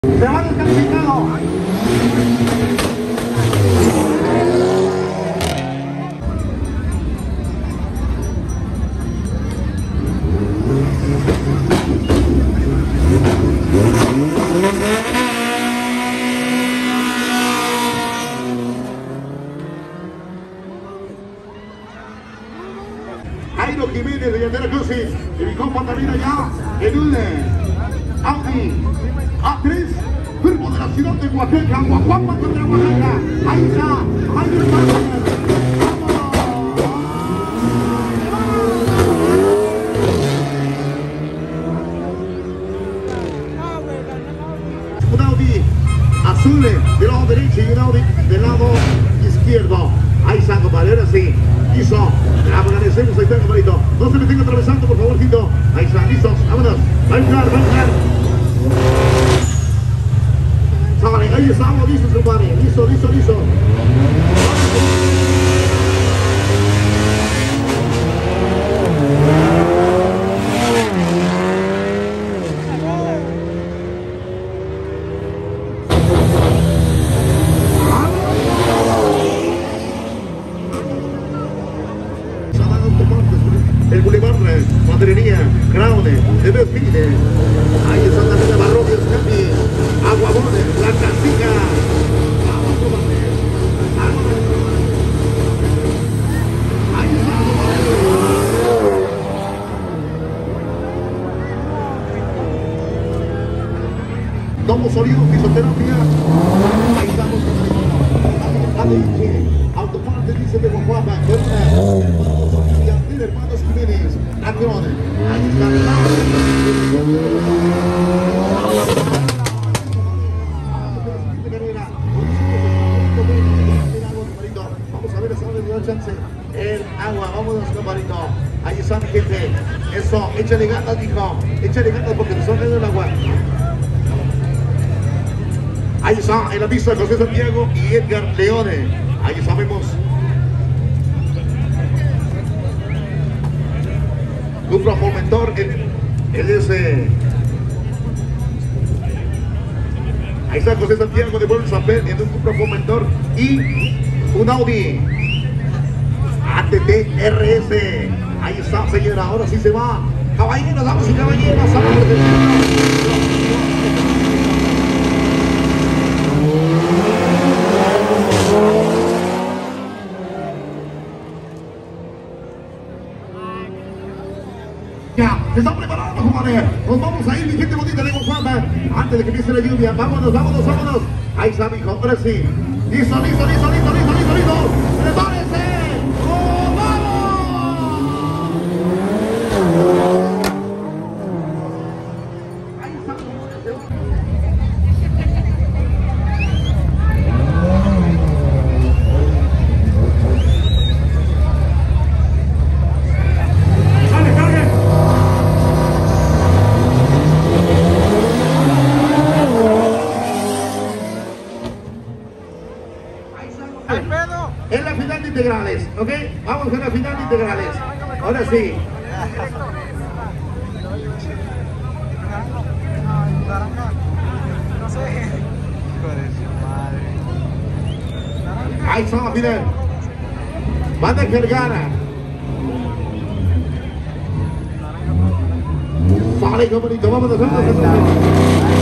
Se va descalificado. Jairo Jiménez de Yandera Crucis y mi compa también allá en un Audi A3 turbo de la ciudad de Oaxaca, Oaxaca contra Oaxaca. Ahí está, Jairo Jiménez. Un Audi azul del lado derecho y un Audi del lado izquierdo. Ahí está, compadre, ahora sí. Listo, agradecemos, ahí está, compadrito. No se me tenga atravesando, por favor, Tito. Ahí está, listos, vámonos. Va a entrar, va a entrar. Vale, ahí estamos, listos, compadre. Listo, listo, listo. El Boulevard Madrería, Crown, de Befide, ahí está también Barroquio, Scampi, Aguabones, La Castica, vamos compadre, ahí está, Domo Sólido, fisioterapia, ahí estamos, Autopartes, dice de Guajuapa, hermanos Jiménez, Acron, ahí está. Vamos a ver, esa vez de chance. El agua, vámonos, compadrito. Ahí está mi gente. Eso, échale ganas, mijo. Échale ganas porque te son el agua. Ahí está, en la pista José Santiago y Edgar Leone. Ahí sabemos. Cupra Formentor, él es ahí está José Santiago de Pueblo Zapel en un Cupra Formentor y un Audi ATT RS. Ahí está, señora, ahora sí se va. Caballeros, damas y caballeros, ya, se está preparando, compadre. Nos vamos a ir, mi gente bonita de Guajuapan. Antes de que empiece la lluvia, vámonos, vámonos, vámonos. Ahí está, mijo, ahora sí. Listo, listo, listo, listo, listo, listo, listo. ¡Prepárense! ¡Oh, vamos! Ahí está, en la final de integrales, ¿ok? Vamos a la final de integrales. Ahora sí. Ahí está la final. Van a cargar. Vale, compadrito, vámonos, vámonos.